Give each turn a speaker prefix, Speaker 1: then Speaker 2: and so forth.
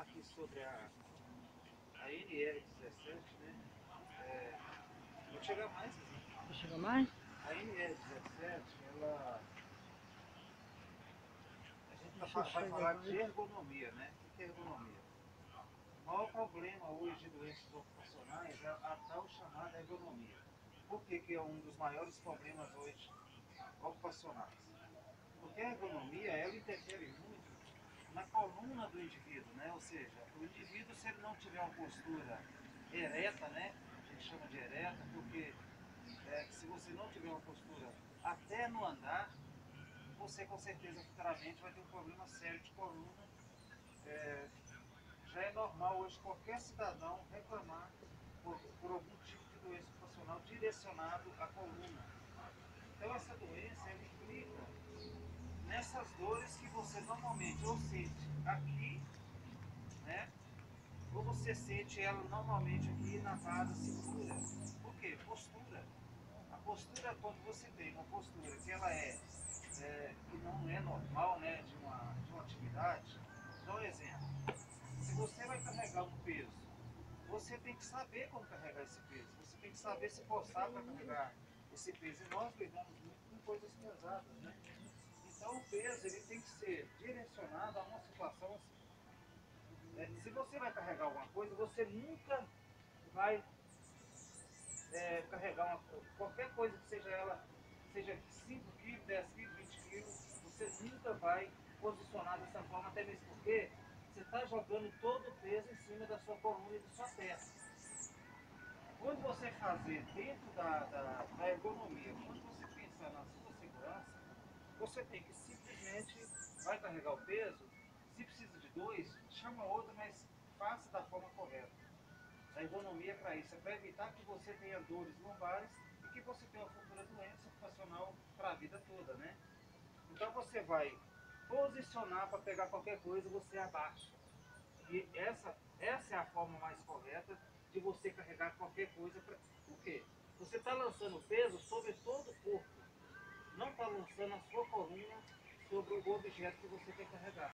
Speaker 1: aqui sobre a NR17, né? Vou chegar mais, assim.
Speaker 2: Vai chegar mais?
Speaker 1: A NR17, ela. A gente
Speaker 2: Deixa eu
Speaker 1: vai
Speaker 2: chegar
Speaker 1: falar de
Speaker 2: mais.
Speaker 1: ergonomia, né? O que é ergonomia? O maior problema hoje de doenças ocupacionais é a tal chamada ergonomia. Por que é um dos maiores problemas hoje ocupacionais? Porque a ergonomia, ela interfere muito na coluna do indivíduo, né? Ou seja, o indivíduo, se ele não tiver uma postura ereta, né? A gente chama de ereta, porque se você não tiver uma postura até no andar, você com certeza futuramente vai ter um problema sério de coluna. Já é normal hoje qualquer cidadão reclamar por algum tipo de doença ocupacional direcionado à coluna. Então essa doença ela implica nessas dores que você normalmente ou sente aqui, né? Ou você sente ela normalmente aqui na base cintura. Por quê? Postura. A postura, quando você tem uma postura que ela que não é normal, né, de uma atividade, dá um exemplo. Se você vai carregar um peso, você tem que saber como carregar esse peso. Você tem que saber se postar para carregar esse peso. E nós lidamos muito com coisas pesadas, né? Então o peso ele tem que ser direcionado a uma situação assim. Se você vai carregar alguma coisa, você nunca vai carregar qualquer coisa que seja ela, seja 5 quilos, 10 quilos, 20 quilos, você nunca vai posicionar dessa forma, até mesmo porque você está jogando todo o peso em cima da sua coluna e da sua perna. Quando você fazer dentro da ergonomia, quando você pensar na sua segurança, você tem que simplesmente, vai carregar o peso, se precisa de dois, chama outro, mas faça da forma correta. A ergonomia é para isso, é para evitar que você tenha dores lombares e que você tenha uma futura doença ocupacional para a vida toda, né? Então você vai posicionar para pegar qualquer coisa, você abaixa. E essa é a forma mais correta de você carregar qualquer coisa. Por quê? Você está lançando peso sobre todo o corpo, não está lançando a sua coluna sobre o objeto que você quer carregar.